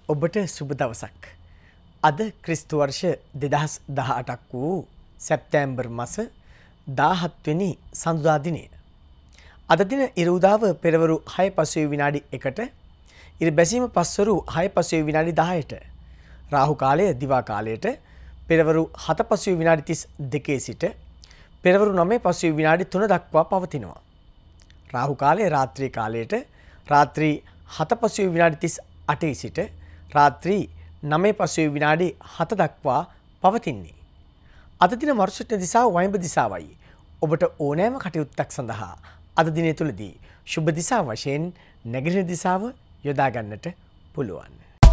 ඔබට සුබ දවසක්. අද ක්‍රිස්තු වර්ෂ 2018ක් වූ සැප්තැම්බර් මාස 17 වෙනි සඳුදා දිනය. අද දින ඉරුදාව පෙරවරු 6:05 විනාඩි 1ට, ඉර බැසීම පස්වරු 6:05 විනාඩි 10ට, රාහු කාලය දිවා කාලයට පෙරවරු 7:05 විනාඩි 32 සිට පෙරවරු 9:05 විනාඩි 3 දක්වා පවතිනවා. රාහු කාලය රාත්‍රී කාලයට රාත්‍රී 7:05 විනාඩි 38 සිට රාත්‍රී 9:05 විනාඩි 7 දක්වා පවතින්නේ. අද දින මරුසුට්න දිසාව වයිඹ දිසාවයි. ඔබට ඕනෑම කටයුත්තක් සඳහා අද දිනය තුලදී සුබ දිසාව වශයෙන් නැගෙනහිර දිසාව යොදා ගන්නට පුළුවන්.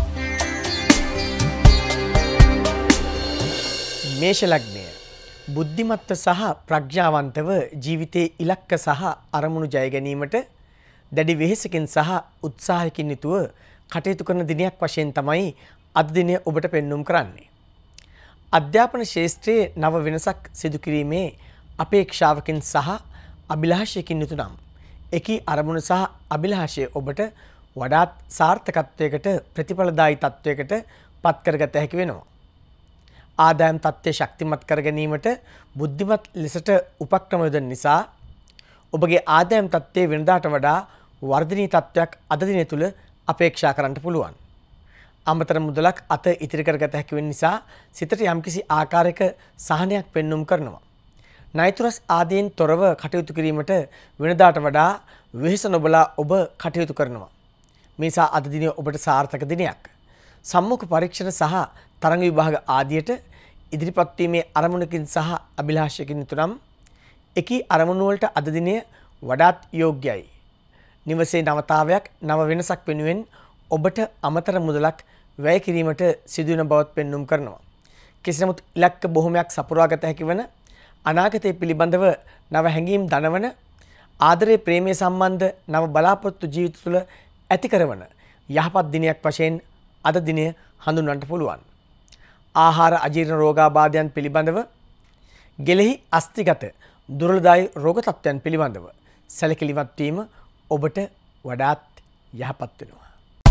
මේෂ ලග්නය බුද්ධිමත්ව සහ ප්‍රඥාවන්තව ජීවිතයේ ඉලක්ක සහ අරමුණු ජය ගැනීමට දැඩි වෙහෙසකින් සහ උත්සාහයකින් යුතුව කටයුතු කරන දිනයක් වශයෙන් තමයි අද දිනය ඔබට පෙන්눔 කරන්නේ. අධ්‍යාපන ශාස්ත්‍රයේ නව වෙනසක් සිදු කිරීමේ අපේක්ෂාවකින් සහ අභිලාෂයකින් යුතු නම් එකී අරමුණ සහ අභිලාෂය ඔබට වඩාත් සාර්ථකත්වයකට ප්‍රතිඵලදායී තත්වයකට පත් කරගත හැකි වෙනවා. ආදායම් තත්ත්වය ශක්තිමත් කර ගැනීමට බුද්ධිමත් ලෙසට උපක්‍රම යොදන නිසා ඔබගේ ආදායම් තත්ත්වයේ වෙනදාට වඩා වර්ධනීය තත්ත්වයක් අද දින තුල අපේක්ෂා කරන්න පුළුවන්. අමතර මුදලක් අත ඉතිරි කරගත හැකි වෙන නිසා සිතට යම්කිසි ආකාරයක සහනයක් පෙන්눔 කරනවා. ණයතුරස් ආදීන් තොරව කටයුතු කිරීමට වෙනදාට වඩා වෙහෙස නොබලා ඔබ කටයුතු කරනවා. මේ නිසා අද දින ඔබට සාර්ථක දිනයක්. සම්මුඛ පරීක්ෂණ සහ තරඟ විභාග ආදියට ඉදිරිපත් වීමේ අරමුණකින් සහ අභිලාෂයකින් යුතුනම් එකී අරමුණු වලට අද දිනය වඩාත් යෝග්‍යයි. නිවසේ නවතාවයක් නව වෙනසක් වෙනුවෙන් ඔබට අමතර මුදලක් වැය කිරීමට සිදුවන බවත් පෙන්눔 කරනවා. කෙසේ නමුත් ඉලක්ක බොහොමයක් සපුරාගත හැකි වන අනාගතය පිළිබඳව නව හැඟීම් දනවන ආදරයේ ප්‍රේමයේ සම්බන්ධ නව බලාපොරොත්තු ජීවිත තුළ ඇති කරන යහපත් දිනයක් වශයෙන් අද දිනය හඳුන්වන්නට පුළුවන්. ආහාර අජීර්ණ රෝගාබාධයන් පිළිබඳව ගෙලෙහි අස්තිගත දුර්වලදායී රෝග තත්ත්වයන් පිළිබඳව සැලකිලිමත් වීම ඔබට වඩාත් යහපත් වෙනවා.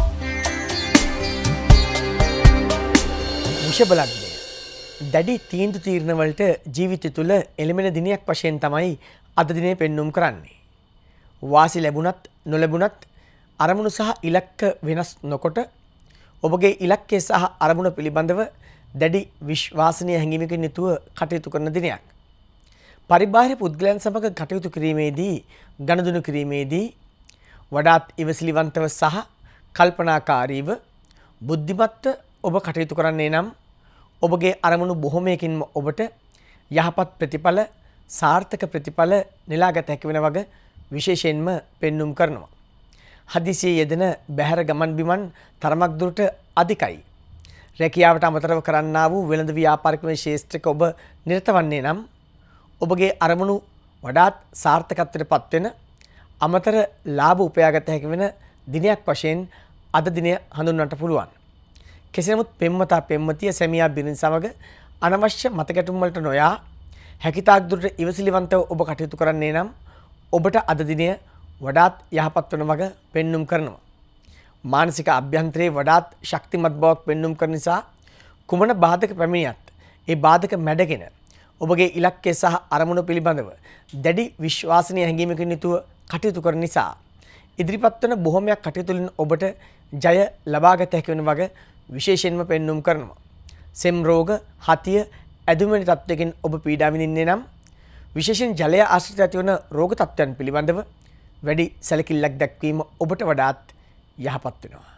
වෘෂභ ලග්නය දැඩි තීන්දුව తీරන වලට ජීවිතය තුළ එළමෙන දිනයක් වශයෙන් තමයි අද දිනේ පෙන්눔 කරන්නේ. වාසි ලැබුණත් නොලැබුණත් අරමුණු සහ ඉලක්ක වෙනස් නොකොට ඔබගේ ඉලක්කය සහ අරමුණ පිළිබඳව දැඩි විශ්වාසනීය හැඟීමකින් යුතුව කටයුතු කරන දිනයක්. පරිබාහිර පුද්ගලයන් සමග කටයුතු කිරීමේදී ගනුදෙනු කිරීමේදී වඩාත් ඉවසිලිවන්තව සහ කල්පනාකාරීව බුද්ධිමත්ව ඔබ කටයුතු කරන්නේ නම් ඔබගේ අරමුණු බොහොමයකින්ම ඔබට යහපත් ප්‍රතිඵල සාර්ථක ප්‍රතිඵල නෙලාගත හැකි වෙන වගේ විශේෂයෙන්ම පෙන්눔 කරනවා. හදිසියේ යෙදෙන බැහැර ගමන් බිමන් තරමක් දුරට අධිකයි. රැකියාවට අමතරව කරන්නා වූ වෙළඳ ව්‍යාපාරික ශාස්ත්‍රයක ඔබ නිරත වන්නේ නම් ඔබගේ අරමුණු වඩාත් සාර්ථකත්වයට පත්වෙන අමතර ලාභ උපයාගත හැකි වෙන දිනයක් වශයෙන් අද දිනය හඳුන්වන්නට පුළුවන්. කෙසේ නමුත් පෙම්වතා පෙම්වතිය සැමියා බිරිඳ සමග අනවශ්‍ය මතකැටුම් වලට නොයා හැකිතාක් දුරට ඉවසිලිවන්තව ඔබ කටයුතු කරන්නේ නම් ඔබට අද දිනය වඩාත් යහපත් වන වග පෙන්눔 කරනවා. මානසික අභ්‍යන්තරයේ වඩාත් ශක්තිමත් බවක් පෙන්눔 කරන නිසා කුමන බාධක පැමිණියත් ඒ බාධක මැඩගෙන ඔබගේ ඉලක්කය සහ අරමුණ පිළිබඳව දැඩි විශ්වාසනීය හැඟීමකින් යුතුව කටයුතු කරන නිසා ඉදිරිපත් වන බොහොමයක් කටයුතු වලින් ඔබට ජය ලබාගත හැකි වෙන වග විශේෂයෙන්ම පෙන්눔 කරනවා. සෙම් රෝග, හතිය, ඇදුමෙනි තත්ත්වයකින් ඔබ පීඩා විඳින්නේ නම් විශේෂයෙන් ජලය ආශ්‍රිත ඇතිවන රෝග තත්ත්වයන් පිළිබඳව වැඩි සැලකිල්ලක් දැක්වීම ඔබට වඩාත් යහපත් වෙනවා.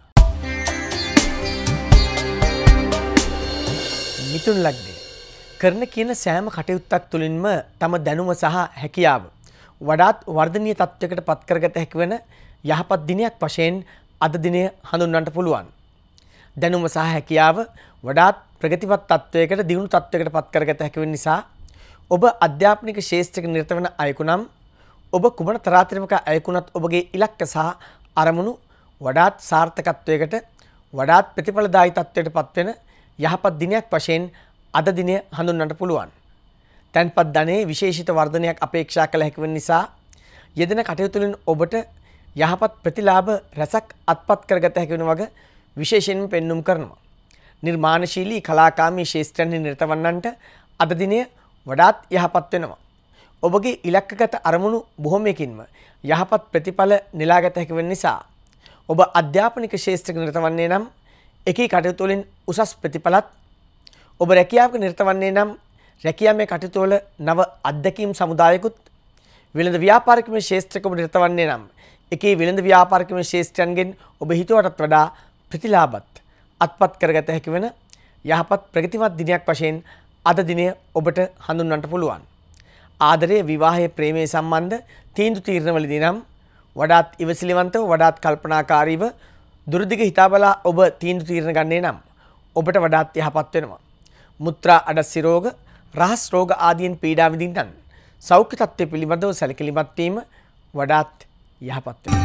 මිථුන ලග්නය කරන කියන සෑම කටයුත්තක් තුළින්ම තම දැනුම සහ හැකියාව වඩාත් වර්ධනීය තත්ත්වයකට පත් කරගත හැකි වෙන යහපත් දිනයක් වශයෙන් අද දිනය හඳුන්වන්නට පුළුවන්. දැනුම සහ හැකියාව වඩාත් ප්‍රගතිපත් තත්ත්වයකට දියුණු තත්ත්වයකට පත් කරගත හැකි වෙන නිසා ඔබ අධ්‍යාපනික ශාස්ත්‍රයක නිරත වන අයෙකු නම් ඔබ කුමන තරාතිරමක අයෙකුණත් ඔබගේ ඉලක්ක සහ අරමුණු වඩාත් සාර්ථකත්වයකට වඩාත් ප්‍රතිඵලදායී තත්ත්වයකට පත්වෙන යහපත් දිනයක් වශයෙන් අද දිනය හඳුන්වන්නට පුළුවන්. තැන්පත් ධනයේ විශේෂිත වර්ධනයක් අපේක්ෂා කළ හැකි වෙන නිසා යෙදෙන කටයුතු වලින් ඔබට යහපත් ප්‍රතිලාභ රැසක් අත්පත් කරගත හැකි වෙන වගේ විශේෂයෙන්ම පෙන්눔 කරනවා. නිර්මාණශීලී කලාකාමී ශාස්ත්‍රයන්හි නිරත වන්නන්ට අද දිනය වඩාත් යහපත් වෙනවා. ඔබගේ ඉලක්කගත අරමුණු බොහොමයකින්ම යහපත් ප්‍රතිඵල නෙලාගත හැකි වෙන නිසා ඔබ අධ්‍යාපනික ශාස්ත්‍රයක නිරත වන්නේ නම් එකී කටයුතු වලින් උසස් ප්‍රතිඵලත් ඔබ රැකියාවක නිරත වන්නේ නම් රැකියාවේ කටයුතු වල නව අත්දැකීම් සමුදායකුත් වෙළඳ ව්‍යාපාරිකමය ශාස්ත්‍රයක ඔබ නිරත වන්නේ නම් එකී වෙළඳ ව්‍යාපාරිකමය ශාස්ත්‍රයන්ගෙන් ඔබ හිතුවටත් වඩා ප්‍රතිලාභත් අත්පත් කරගත හැකි වෙන යහපත් ප්‍රගතිමත් දිනයක් වශයෙන් අද දිනය ඔබට හඳුන්වන්නට පුළුවන්. ආදරය විවාහයේ ප්‍රේමයේ සම්බන්ධ තීන්දුව තීරණවලදී නම් වඩාත් ඉවසිලිවන්තව වඩාත් කල්පනාකාරීව දුරදිග හිතාබලා ඔබ තීන්දුව තීරණ ගන්නේ නම් ඔබට වඩාත් යහපත් වෙනවා. මුත්‍රා අඩස්සි රෝග, රහස් රෝග ආදීන් පීඩා විඳින්නන් සෞඛ්‍ය තත්ත්වය පිළිබඳව සැලකිලිමත් වීම වඩාත් යහපත් වෙනවා.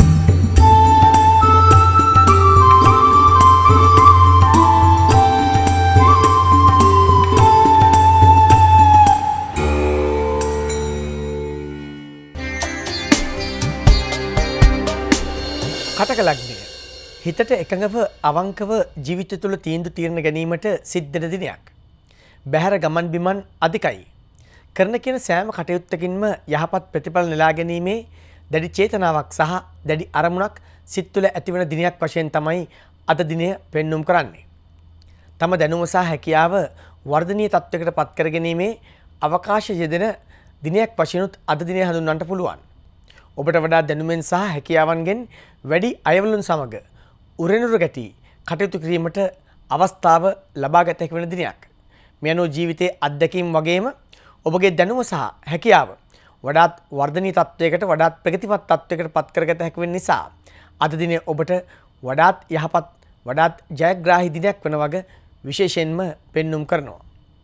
කටක ලග්නය හිතට එකඟව අවංකව ජීවිතය තුළ තීන්දුව తీරන ගැනීමට සිද්ධ වෙන දිනයක්. බහැර ගමන් බිමන් අධිකයි. කරන කියන සෑම කටයුත්තකින්ම යහපත් ප්‍රතිඵල නෙලා ගැනීමේ දැඩි චේතනාවක් සහ දැඩි අරමුණක් සිත් තුළ ඇතිවන දිනයක් වශයෙන් තමයි අද දිනය පෙන්눔 කරන්නේ. තම දැනුම සහ හැකියාව වර්ධනීය තත්ත්වයකට පත් කර ගැනීමේ අවකාශ යෙදෙන දිනයක් වශයෙන්ුත් අද දිනය හඳුන්වන්නට පුළුවන්. ඔබට වඩා දැනුමෙන් සහ හැකියාවන්ගෙන් වැඩි අයවලුන් සමග උරෙනුරු ගැටි කටයුතු කිරීමට අවස්ථාව ලබා ගත හැකි වෙන දිනයක්. මේ අනුව ජීවිතයේ අත්දැකීම් වගේම ඔබගේ දැනුම සහ හැකියාව වඩාත් වර්ධනීය තත්ත්වයකට වඩාත් ප්‍රගතිමත් තත්ත්වයකට පත් කරගත හැකි වෙන නිසා අද දිනේ ඔබට වඩාත් යහපත් වඩාත් ජයග්‍රාහී දිනයක් වන වග විශේෂයෙන්ම පෙන්눔 කරනවා.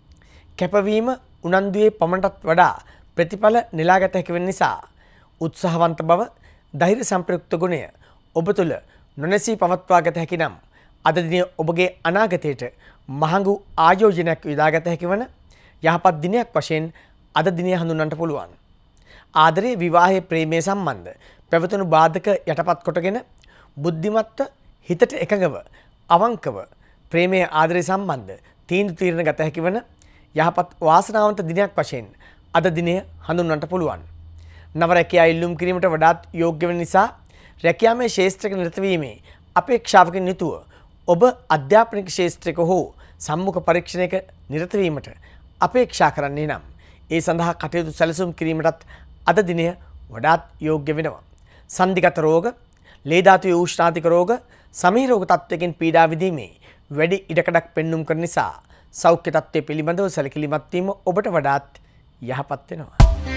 කැපවීම උනන්දුවේ පමණටත් වඩා ප්‍රතිඵල නෙලාගත හැකි වෙන නිසා උත්සාහවන්ත බව ධෛර්ය සම්ප්‍රයුක්ත ගුණය ඔබ තුළ නොනැසී පවත්වාගත හැකි නම් අද දිනේ ඔබගේ අනාගතයට මහඟු ආයෝජනයක් යොදාගත හැකි වන යහපත් දිනයක් වශයෙන් අද දිනය හඳුන්වන්නට පුළුවන්. ආදරයේ විවාහයේ ප්‍රේමයේ සම්බන්ධ පැවතුණු බාධක යටපත් කොටගෙන බුද්ධිමත්ව හිතට එකඟව අවංකව ප්‍රේමයේ ආදරයේ සම්බන්ධ තීන්දුව తీරන ගත හැකි වන යහපත් වාසනාවන්ත දිනයක් වශයෙන් අද දිනය හඳුන්වන්නට පුළුවන්. නව රැකියා ඉල්ලුම් කිරීමට වඩාත් යෝග්‍ය වෙන නිසා රැකියාමය ශාස්ත්‍රයක නිරත වීමේ අපේක්ෂාවකින් යුතුව ඔබ අධ්‍යාපනික ශාස්ත්‍රයක හෝ සම්මුඛ පරීක්ෂණයක නිරත වීමට අපේක්ෂා කරන්නේ නම් ඒ සඳහා කටයුතු සැලසුම් කිරීමටත් අද දිනය වඩාත් යෝග්‍ය වෙනවා. සන්ධිගත රෝග, ලේ ධාතුවේ උෂ්ණාතික රෝග, සමී රෝග තත්ත්වයකින් පීඩා විඳීමේ වැඩි ඉඩකඩක් පෙන්눔 කරන නිසා සෞඛ්‍ය තත්ත්වය පිළිබඳව සැලකිලිමත් වීම ඔබට වඩාත් යහපත් වෙනවා.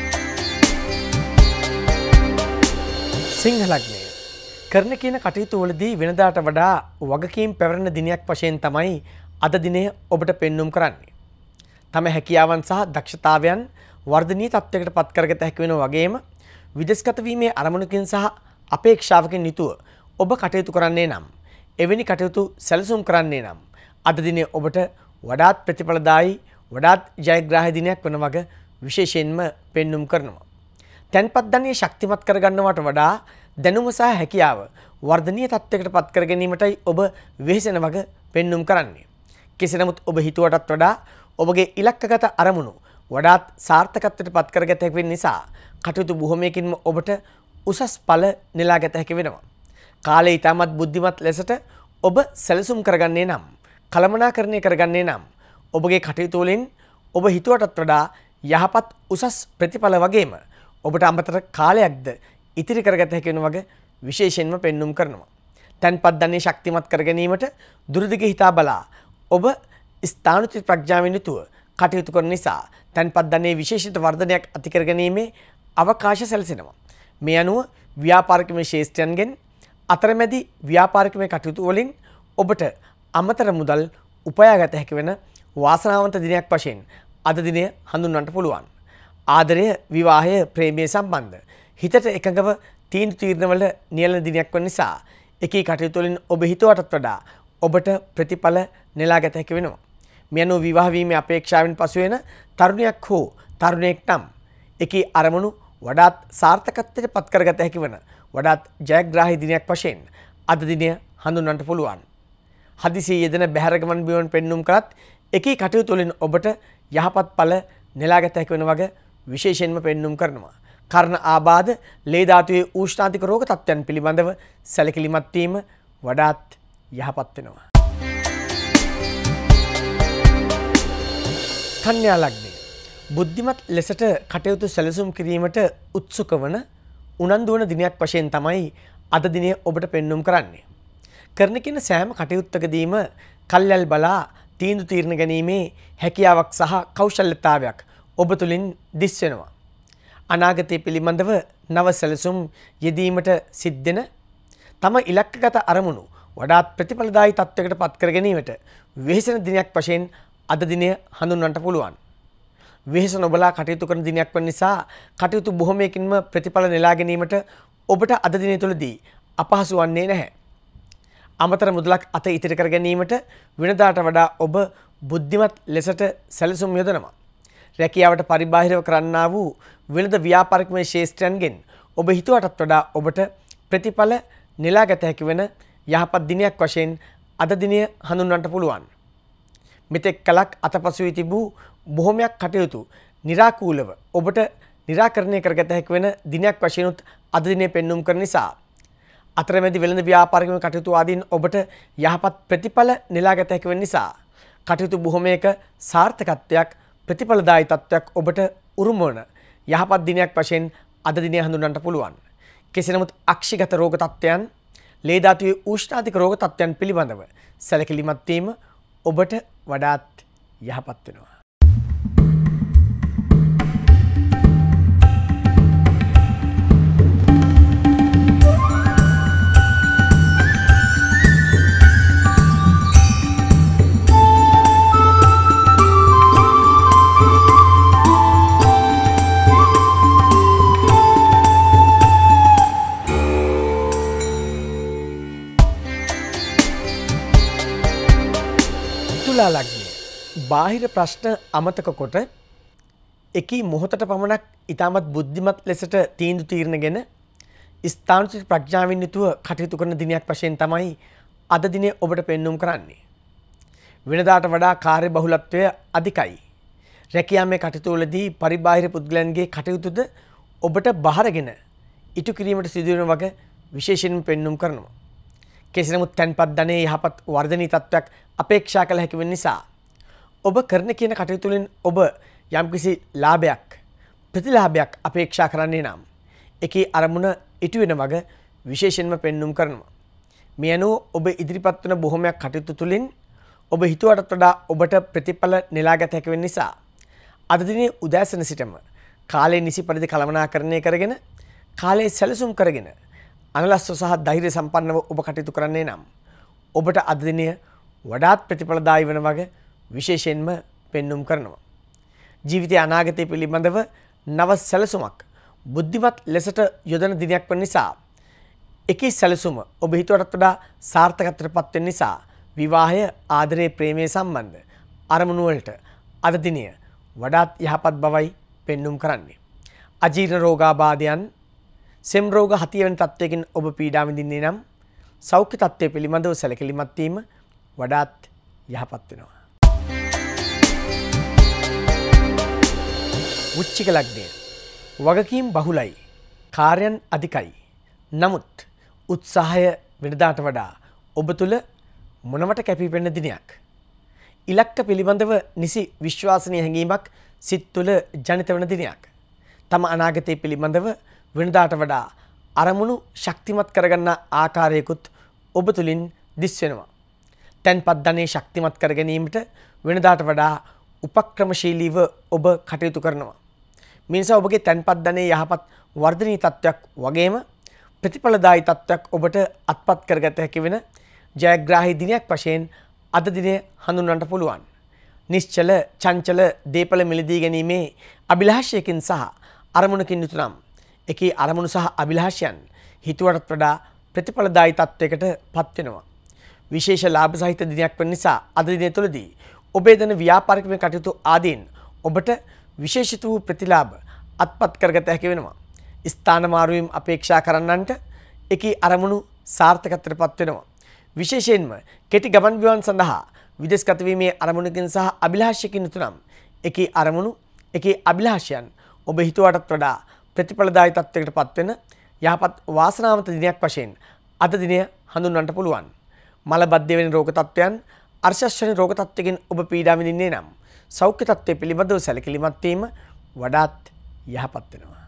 සිංහ ලග්නය කරන කියන කටයුතු වලදී වෙනදාට වඩා වගකීම් පැවරෙන දිනයක් වශයෙන් තමයි අද දිනය ඔබට පෙන්눔 කරන්නේ. තම හැකියාවන් සහ දක්ෂතාවයන් වර්ධනීය තත්ත්වයකට පත් කරගත හැකි වෙන වගේම විදේශගත වීමේ අරමුණකින් සහ අපේක්ෂාවකින් යුතුව ඔබ කටයුතු කරන්නේ නම් එවැනි කටයුතු සැලසුම් කරන්නේ නම් අද දිනේ ඔබට වඩාත් ප්‍රතිඵලදායී වඩාත් ජයග්‍රාහී දිනයක් වන වග විශේෂයෙන්ම පෙන්눔 කරනවා. තැන්පත් ධනිය ශක්තිමත් කරගන්නවට වඩා දැනුම සහ හැකියාව වර්ධනීය තත්ත්වයකට පත් කර ගැනීමටයි ඔබ වෙහෙසෙන වග පෙන්눔 කරන්නේ. කෙසේ නමුත් ඔබ හිතුවටත් වඩා ඔබගේ ඉලක්කගත අරමුණු වඩාත් සාර්ථකත්වයට පත් කරගත හැකි වෙන නිසා කටයුතු බොහොමයකින්ම ඔබට උසස් ඵල නෙලාගත හැකි වෙනවා. කාලය ඊටමත් බුද්ධිමත් ලෙසට ඔබ සැලසුම් කරගන්නේ නම් කළමනාකරණය කරගන්නේ නම් ඔබගේ කටයුතු වලින් ඔබ හිතුවටත් වඩා යහපත් උසස් ප්‍රතිඵල වගේම ඔබට අමතර කාලයක්ද ඉතිරි කරගත හැකි වෙන වගේ විශේෂයෙන්ම පෙන්눔 කරනවා. තන්පත් ධනිය ශක්තිමත් කර ගැනීමට දුරදිග හිතා බලා ඔබ ස්ථානුචිත ප්‍රඥාවෙන් යුතුව කටයුතු කරන නිසා තන්පත් ධනියේ විශේෂිත වර්ධනයක් ඇති කර ගැනීමේ අවකාශ සැලසෙනවා. මේ අනුව ව්‍යාපාරිකමය ශාස්ත්‍රයන්ගෙන් අතරමැදි ව්‍යාපාරිකමය කටයුතු වලින් ඔබට අමතර මුදල් උපයාගත හැකි වෙන වාසනාවන්ත දිනයක් වශයෙන් අද දිනය හඳුන්වන්නට පුළුවන්. ආදරය විවාහය ප්‍රේමයේ සම්බන්ධ හිතට එකඟව තීන්දුව తీරනවල නියැලෙන දිනයක් වන නිසා එකී කටයුතු වලින් ඔබ හිතුවටත් වඩා ඔබට ප්‍රතිඵල නෙලාගත හැකි වෙනවා. මේ අනුව විවාහ වීමේ අපේක්ෂාවෙන් පසු වෙන තරුණියක් හෝ තරුණයෙක් නම් එකී අරමුණු වඩාත් සාර්ථකත්වයට පත් කරගත හැකි වන වඩාත් ජයග්‍රාහී දිනයක් වශයෙන් අද දිනය හඳුන්වන්නට පුළුවන්. හදිසියේ යෙදෙන බැහැරගමන් බිමන් පෙන්눔 කරත් එකී කටයුතු වලින් ඔබට යහපත් ඵල නෙලාගත හැකි වෙන වගේ විශේෂයෙන්ම පෙන්눔 කරනවා. කර්ණ ආබාධ ලේ ධාතුවේ ඌෂ්ණාතික රෝග තත්ත්වයන් පිළිබඳව සැලකිලිමත් වීම වඩාත් යහපත් වෙනවා. කන්‍යා ලග්නය බුද්ධිමත් ලෙසට කටයුතු සැලසුම් කිරීමට උත්සුක වන උනන්දු වන දිනයක් වශයෙන් තමයි අද දිනය ඔබට පෙන්눔 කරන්නේ. කරන කියන සෑම කටයුත්තකදීම කල්යල් බලා තීන්දුව తీරන ගැනීමේ හැකියාවක් සහ කෞශල්‍යතාවයක් ඔබ තුලින් දිස් වෙනවා. අනාගතය පිළිබඳව නව සැලසුම් යෙදීමට සිද්ධෙන තම ඉලක්කගත අරමුණු වඩාත් ප්‍රතිඵලදායී තත්වයකට පත් කර ගැනීමට වෙහෙසෙන දිනයක් වශයෙන් අද දිනය හඳුන්වන්නට පුළුවන්. වෙහෙස නොබලා කටයුතු කරන දිනයක් වන නිසා කටයුතු බොහොමයකින්ම ප්‍රතිඵල නෙලා ගැනීමට ඔබට අද දිනය තුළදී අපහසු වන්නේ නැහැ. අමතර මුදලක් අත ඉතිරි කර ගැනීමට වෙනදාට වඩා ඔබ බුද්ධිමත් ලෙසට සැලසුම් යොදනවා. රැකියාවට පරිබාහිරව කරන්නා වූ වෙළඳ ව්‍යාපාරිකමය ශේෂ්ත්‍රයන්ගෙන් ඔබ හිතුවටත් වඩා ඔබට ප්‍රතිඵල නෙලාගත හැකි වෙන යහපත් දිනයක් වශයෙන් අද දිනය හඳුන්වන්නට පුළුවන්. මෙතෙක් කලක් අතපසු වී තිබූ බොහොමයක් කටයුතු निराකූලව ඔබට निराකරණය කරගත හැකි වෙන දිනයක් වශයෙන් අද දිනේ පෙන්눔 කරන නිසා අතරමැදි වෙළඳ ව්‍යාපාරිකමය කටයුතු ආදීන් ඔබට යහපත් ප්‍රතිඵල නෙලාගත හැකි වෙන නිසා කටයුතු බොහොමයක සාර්ථකත්වයක් ප්‍රතිඵලදායී තත්ත්වයක් ඔබට උරුම වන යහපත් දිනයක් වශයෙන් අද දිනේ හඳුන්වන්නට පුළුවන්. කෙසේ නමුත් අක්ෂිගත රෝග තත්ත්වයන්, ලේ ධාතුවේ ඌෂ්ණාතික රෝග තත්ත්වයන් පිළිබඳව සැලකිලිමත් වීම ඔබට වඩාත් යහපත් වෙනවා. තුලා ලග්නය බාහිර ප්‍රශ්න අමතක කොට එකී මොහොතට පමණක් ඊටමත් බුද්ධිමත් ලෙසට තීන්දුව తీරනගෙන ස්ථානෝචිත ප්‍රඥාවෙන් යුතුව කටයුතු කරන දිනයක් වශයෙන් තමයි අද දිනේ ඔබට පෙන්눔 කරන්නේ. වෙනදාට වඩා කාර්ය බහුලත්වය අධිකයි. රැකියාමේ කටයුතු වලදී පරිබාහිර පුද්ගලයන්ගේ කටයුතුද ඔබට බහරගෙන ඉටු කිරීමට සිදුවන වගේ විශේෂයෙන්ම පෙන්눔 කරනවා. කෙසේ නමුත් තන්පත් ධනයේ යහපත් වර්ධනීය තත්ත්වයක් අපේක්ෂා කළ හැකි වෙන නිසා ඔබ කරන කියන කටයුතු වලින් ඔබ යම්කිසි ලාභයක් ප්‍රතිලාභයක් අපේක්ෂා කරන්නේ නම් එකී අරමුණ ඉටු වෙන වගේ විශේෂයෙන්ම පෙන්눔 කරනවා. මේ අනුව ඔබ ඉදිරිපත් වන බොහොමයක් කටයුතු තුලින් ඔබ හිතුවටත් වඩා ඔබට ප්‍රතිඵල නෙලාගත හැකි වෙන නිසා අද දිනේ උදෑසන සිටම කාලය නිසි පරිදි කළමනාකරණය කරගෙන කාලයේ සැලසුම් කරගෙන අනලස්ව සහ ධෛර්ය සම්පන්නව ඔබ කටයුතු කරන්නේ නම් ඔබට අද දිනය වඩාත් ප්‍රතිඵලදායී වන වගේ විශේෂයෙන්ම පෙන්눔 කරනවා. ජීවිතයේ අනාගතය පිළිබඳව නව සැලසුමක් බුද්ධිමත් ලෙසට යොදන දිනයක් වන නිසා එකී සැලසුම ඔබ හිතුවටත් වඩා සාර්ථකත්වයට පත් වෙන නිසා විවාහය ආදරයේ ප්‍රේමයේ සම්බන්ධ අරමුණු වලට අද දිනය වඩාත් යහපත් බවයි පෙන්눔 කරන්නේ. අජීර්ණ රෝගාබාධයන් සෙම් රෝග හතිය වෙන තත්වයකින් ඔබ පීඩා විඳින්නේ නම් සෞඛ්‍ය තත්ත්වය පිළිබඳව සැලකිලිමත් වීම වඩාත් යහපත් වෙනවා. වෘශ්චික ලග්නය වගකීම් බහුලයි, කාර්යයන් අධිකයි. නමුත් උත්සාහය වෙනදාට වඩා ඔබ තුළ මොනවට කැපී පෙනෙන දිනයක්. ඉලක්ක පිළිබඳව නිසි විශ්වාසනීය හැඟීමක් සිත් තුළ ජනිත වන දිනයක්. තම අනාගතය පිළිබඳව වෙනදාට වඩා අරමුණු ශක්තිමත් කරගන්න ආකාරයකුත් ඔබ තුළින් දිස් වෙනවා. තැන්පත් ධනයේ ශක්තිමත් කර ගැනීමට වෙනදාට වඩා උපක්‍රමශීලීව ඔබ කටයුතු කරනවා. මේ නිසා ඔබගේ තැන්පත් ධනයේ යහපත් වර්ධනීය තත්ත්වයක් වගේම ප්‍රතිඵලදායී තත්ත්වයක් ඔබට අත්පත් කරගත හැකි වෙන ජයග්‍රාහී දිනයක් වශයෙන් අද දිනේ හඳුන්වන්නට පුළුවන්. නිශ්චල චංචල දීපල මිලදී ගැනීමේ අභිලාෂයකින් සහ අරමුණකින් යුතු නම් එකී අරමුණු සහ අභිලාෂයන් හිතුවටත් වඩා ප්‍රතිඵලදායී තත්වයකට පත් වෙනවා. විශේෂ ලාභ සහිත දිනයක් වන නිසා අද දිනය තුළදී ඔබේ දන ව්‍යාපාරිකමය කටයුතු ආදීන් ඔබට විශේෂිත වූ ප්‍රතිලාභ අත්පත් කරගත හැකි වෙනවා. ස්ථාන මාරුවීම් අපේක්ෂා කරන්නන්ට එකී අරමුණු සාර්ථකත්වයට පත් වෙනවා. විශේෂයෙන්ම කෙටි ගමන් බිමන් සඳහා විදේශගත වීමේ අරමුණකින් සහ අභිලාෂයකින් යුතුනම් එකී අරමුණු එකී අභිලාෂයන් ඔබ හිතුවටත් වඩා ප්‍රතිඵලදායී තත්ත්වයකට පත්වෙන යහපත් වාසනාවන්ත දිනයක් වශයෙන් අද දිනය හඳුන්වන්නට පුළුවන්. මලබද්ධය වැනි රෝග තත්ත්වයන් අර්ශස් වැනි රෝග තත්ත්වයකින් ඔබ පීඩා විඳින්නේ නම් සෞඛ්‍ය තත්ත්වය පිළිබඳව සැලකිලිමත් වීම වඩාත් යහපත් වෙනවා.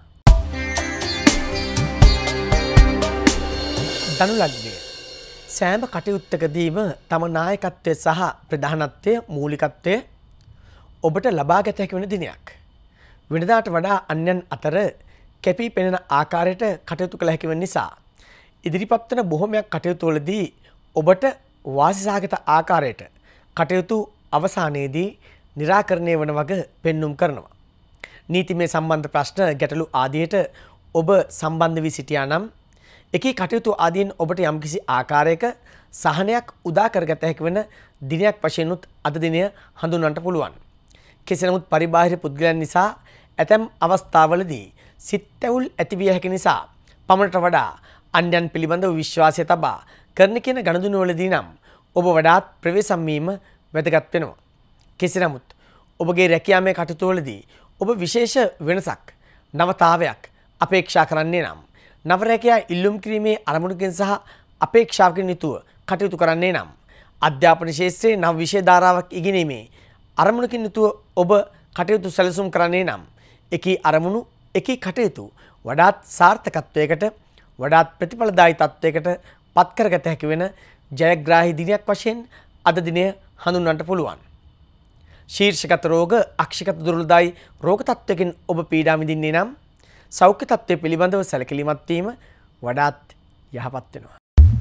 ධනු ලග්නය සෑම කටයුත්තකදීම තම නායකත්වය සහ ප්‍රධානත්වය මූලිකත්වය ඔබට ලබාගත හැකි වෙන දිනයක්. වෙනදාට වඩා අන්‍යයන් අතර කැපී පෙනෙන ආකාරයට කටයුතු කළ හැකි වෙන නිසා ඉදිරිපත් වන බොහොමයක් කටයුතු වලදී ඔබට වාසිසහගත ආකාරයට කටයුතු අවසානයේදී निराකරණය වන වග පෙන්눔 කරනවා. නීතිමය සම්බන්ධ ප්‍රශ්න ගැටලු ආදියට ඔබ සම්බන්ධ වී සිටියා නම් එකී කටයුතු ආදීන් ඔබට යම්කිසි ආකාරයක සහනයක් උදා කරගත හැකි වෙන දිනයක් වශයෙන් උත් අද දිනය හඳුන්වන්නට පුළුවන්. කෙසේ නමුත් පරිබාහිර පුද්ගලයන් නිසා ඇතැම් අවස්ථාවලදී සිත් තැවුල් ඇති විය හැකි නිසා පමණට වඩා අන්‍යයන් පිළිබඳව විශ්වාසය තබා කරන කියන ගනුදෙනුවලදී නම් ඔබ වඩාත් ප්‍රවේශම් වීම වැදගත් වෙනවා. කෙසේ නමුත් ඔබගේ රැකියාමය කටයුතුවලදී ඔබ විශේෂ වෙනසක් නවතාවයක් අපේක්ෂා කරන්නේ නම් නව රැකියා ඉල්ලුම් කිරීමේ අරමුණකින් සහ අපේක්ෂාවකින් යුතුව කටයුතු කරන්නේ නම් අධ්‍යාපන ශාස්ත්‍රයේ නව විෂය ධාරාවක් ඉගෙනීමේ අරමුණකින් යුතුව ඔබ කටයුතු සැලසුම් කරන්නේ නම් එකී අරමුණු එකී කටයුතු වඩාත් සාර්ථකත්වයකට වඩාත් ප්‍රතිඵලදායී තත්වයකට පත් කරගත හැකි වෙන ජයග්‍රාහී දිනයක් වශයෙන් අද දිනය හඳුන්වන්නට පුළුවන්. ශීර්ෂගත රෝග අක්ෂිගත දුර්වලදායී රෝග තත්වයකින් ඔබ පීඩා විඳින්නේ නම් සෞඛ්‍ය තත්ත්වය පිළිබඳව සැලකිලිමත් වීම වඩාත් යහපත් වෙනවා.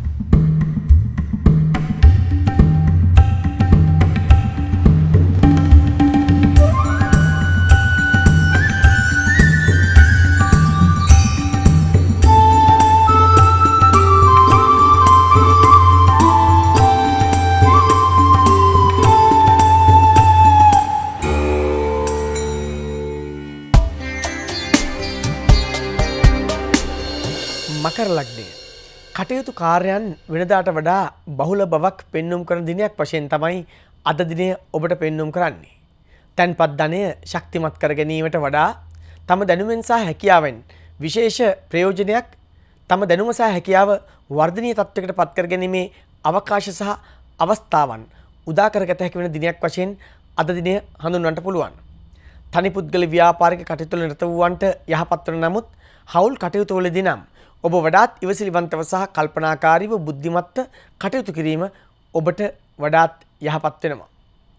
මකර ලග්නය කටයුතු කාර්යයන් වෙනදාට වඩා බහුල බවක් පෙන්눔 කරන දිනයක් වශයෙන් තමයි අද දිනය ඔබට පෙන්눔 කරන්නේ. තන්පත් ධනය ශක්තිමත් කර ගැනීමට වඩා තම දැනුමෙන් සහ හැකියාවෙන් විශේෂ ප්‍රයෝජනයක් තම දැනුම සහ හැකියාව වර්ධනීය තත්ත්වයකට පත් කර ගැනීමේ අවකාශ සහ අවස්ථාවන් උදා කරගත හැකි වෙන දිනයක් වශයෙන් අද දිනය හඳුන්වන්නට පුළුවන්. තනි පුද්ගල ව්‍යාපාරික කටයුතු වල නිරත වූවන්ට යහපත් වන නමුත් හවුල් කටයුතු වලදී නම් ඔබ වඩාත් ඉවසිලිවන්තව සහ කල්පනාකාරීව බුද්ධිමත්ව කටයුතු කිරීම ඔබට වඩාත් යහපත් වෙනවා.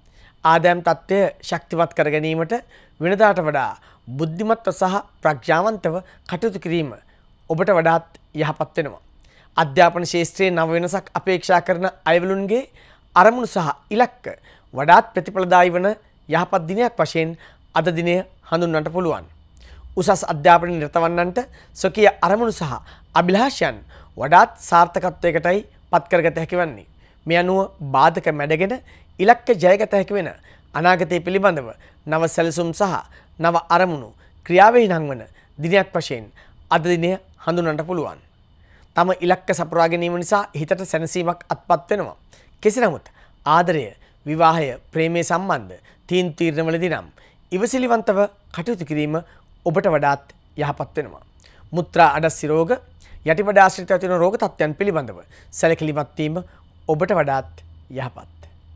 ආදායම් තත්ත්වය ශක්තිමත් කර ගැනීමට වෙනදාට වඩා බුද්ධිමත්ව සහ ප්‍රඥාවන්තව කටයුතු කිරීම ඔබට වඩාත් යහපත් වෙනවා. අධ්‍යාපන ශාස්ත්‍රයේ නව වෙනසක් අපේක්ෂා කරන අයවලුන්ගේ අරමුණු සහ ඉලක්ක වඩාත් ප්‍රතිඵලදායී වන යහපත් දිනයක් වශයෙන් අද දිනය හඳුන්වන්නට පුළුවන්. උසස් අධ්‍යාපනයේ නිරතවන්නන්ට ස්වකීය අරමුණු සහ අභිලාෂයන් වඩාත් සාර්ථකත්වයකටයි පත් කරගත හැකි වන්නේ. මේ අනුව බාධක මැඩගෙන ඉලක්ක ජයගත හැකි වෙන අනාගතය පිළිබඳව නව සැලසුම් සහ නව අරමුණු ක්‍රියාවේ නංවන දිනයක් වශයෙන් අද දිනය හඳුන්වන්නට පුළුවන්. තම ඉලක්ක සපුරා ගැනීම නිසා හිතට සැනසීමක් අත්පත් වෙනවා. කෙසේ නමුත් ආදරය, විවාහය, ප්‍රේමයේ සම්බන්ධ තීන්දුවලදී නම් ඉවසිලිවන්තව කටයුතු කිරීම ඔබට වඩාත් යහපත් වෙනවා. මුත්‍රා අඩස්සි රෝග යටිබඩ ආශ්‍රිතව තියෙන රෝග තත්ත්වයන් පිළිබඳව සැලකිලිමත් වීම ඔබට වඩාත් යහපත්.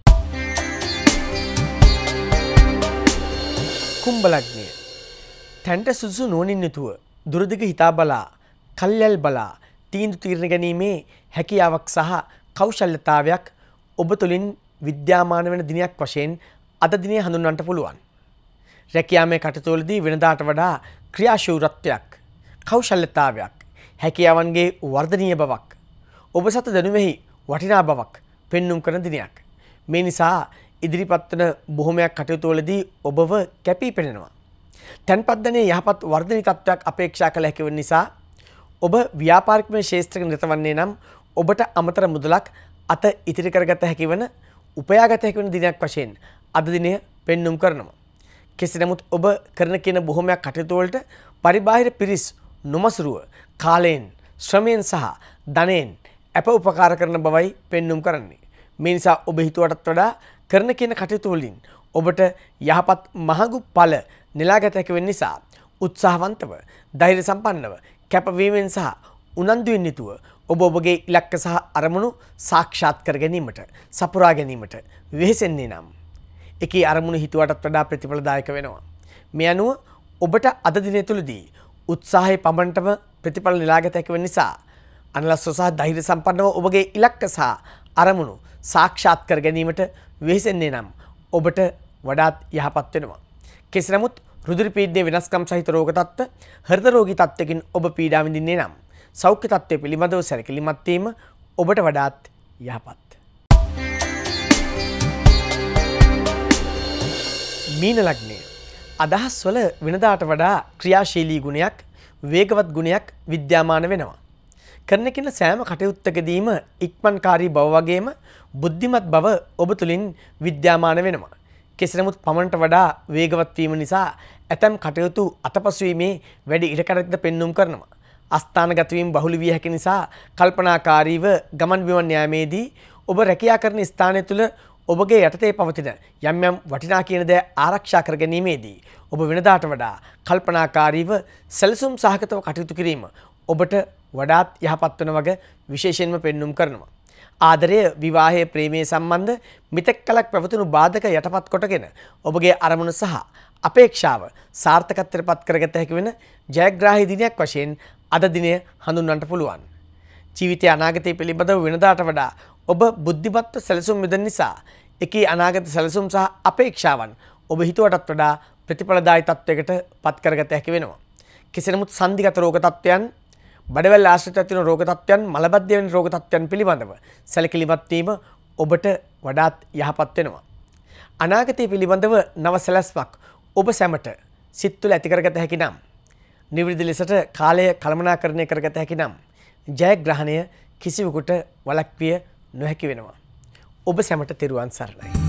කුම්භ ලග්නය තැන්ට සුදුසු නුවණින් යුතුව දුරදිග හිතා බලා කල්යල් බලා තීන්දුව తీරන ගැනීමේ හැකියාවක් සහ කෞශල්‍යතාවයක් ඔබ තුළින් විද්‍යාමාන වෙන දිනයක් වශයෙන් අද දිනේ හඳුන්වන්නට පුළුවන්. රැකියාමය කටයුතුවලදී වෙනදාට වඩා ක්‍රියාශූරත්වයක්, කෞශල්‍යතාවයක්, හැකියාවන්ගේ වර්ධනීය බවක්, ඔබ සත දැනුමෙහි වටිනා බවක් පෙන්눔 කරන දිනයක්. මේ නිසා ඉදිරිපත් වන බොහොමයක් කටයුතුවලදී ඔබව කැපී පෙනෙනවා. තන්පත් ධනයේ යහපත් වර්ධනීය තත්ත්වයක් අපේක්ෂා කළ හැකි වෙන නිසා ඔබ ව්‍යාපාරිකමය ශාස්ත්‍රයක නිරතවන්නේ නම් ඔබට අමතර මුදලක් අත ඉතිරි කරගත හැකි වෙන උපයාගත හැකි වෙන දිනයක් වශයෙන් අද දිනය පෙන්눔 කරනවා. කෙසේ නමුත් ඔබ කරන කියන බොහොමයක් කටයුතු වලට පරිබාහිර පිරිස් නොමසුරුව කාලයෙන්, ශ්‍රමයෙන් සහ ධනයෙන් අප උපකාර කරන බවයි පෙන්눔 කරන්නේ. මේ නිසා ඔබ හිතුවටත් වඩා කරන කියන කටයුතු වලින් ඔබට යහපත් මහඟු ඵල නෙලාගත හැකි වෙන නිසා උත්සාහවන්තව, ධෛර්ය සම්පන්නව, කැපවීමෙන් සහ උනන්දුවෙන් යුතුව ඔබ ඔබගේ ඉලක්ක සහ අරමුණු සාක්ෂාත් කර ගැනීමට, සපුරා ගැනීමට වෙහෙසෙන්නේ නම් එකී අරමුණු හිතුවටත් වඩා ප්‍රතිඵලදායක වෙනවා. මේ අනුව ඔබට අද දිනය තුලදී උත්සාහයේ පමණටම ප්‍රතිඵල නෙලාගත හැකි වෙන නිසා අනලස්ව සහ ධෛර්ය සම්පන්නව ඔබගේ ඉලක්ක සහ අරමුණු සාක්ෂාත් කර ගැනීමට වෙහෙසෙන්නේ නම් ඔබට වඩාත් යහපත් වෙනවා. කෙසේ නමුත් රුධිර පීඩනයේ වෙනස්කම් සහිත රෝග තත්ත්ව, හෘද රෝගී තත්ත්වකින් ඔබ පීඩා විඳින්නේ නම් සෞඛ්‍ය තත්ත්වය පිළිබඳව සැලකිලිමත් වීම ඔබට වඩාත් යහපත්. මීන ලග්නය අදහස් වල වෙනදාට වඩා ක්‍රියාශීලී ගුණයක්, වේගවත් ගුණයක් විද්‍යාමාන වෙනවා. කරන කෙන සෑම කටයුත්තකදීම ඉක්මන්කාරී බව වගේම බුද්ධිමත් බව ඔබ තුළින් විද්‍යාමාන වෙනවා. කෙසේ නමුත් පමණට වඩා වේගවත් වීම නිසා ඇතැම් කටයුතු අතපසු වීමේ වැඩි ඉඩකඩක්ද පෙන්눔 කරනවා. අස්ථානගත වීම බහුල විය හැකි නිසා කල්පනාකාරීව ගමන් බිමන් යාමේදී ඔබ රැකියා කරන ස්ථානය තුළ ඔබගේ යටතේ පවතින යම් යම් වටිනා කියන දේ ආරක්ෂා කර ගැනීමේදී ඔබ වෙනදාට වඩා කල්පනාකාරීව සැලසුම් සහගතව කටයුතු කිරීම ඔබට වඩාත් යහපත් වන වගේ විශේෂයෙන්ම පෙන්눔 කරනවා. ආදරය, විවාහයේ, ප්‍රේමයේ සම්බන්ධ මිත්‍යක් කලක් පැවතුණු බාධක යටපත් කොටගෙන ඔබගේ අරමුණ සහ අපේක්ෂාව සාර්ථකත්වයට පත් කරගත හැකි වෙන ජයග්‍රාහී දිනයක් වශයෙන් අද දිනය හඳුන්වන්නට පුළුවන්. ජීවිතයේ අනාගතය පිළිබඳව වෙනදාට වඩා ඔබ බුද්ධිමත්ව සැලසුම් යොදන නිසා එකී අනාගත සැලසුම් සහ අපේක්ෂාවන් ඔබ හිතුවටත් වඩා ප්‍රතිඵලදායී තත්වයකට පත් කරගත හැකි වෙනවා. කෙසේ නමුත් සන්ධිගත රෝග තත්ත්වයන්, බඩවැල් ආශ්‍රිතව තියෙන රෝග තත්ත්වයන්, මලබද්ධය වැනි රෝග තත්ත්වයන් පිළිබඳව සැලකිලිමත් වීම ඔබට වඩාත් යහපත් වෙනවා. අනාගතය පිළිබඳව නව සැලැස්මක් ඔබ සැමට සිත් තුළ ඇති කරගත හැකි නම්, නිවැරදි ලෙසට කාලය කළමනාකරණය කරගත හැකි නම් ජයග්‍රහණය කිසිවෙකුට වළක්විය නොහැකි වෙනවා. ඔබ සැමට තෙරුවන් සරණයි.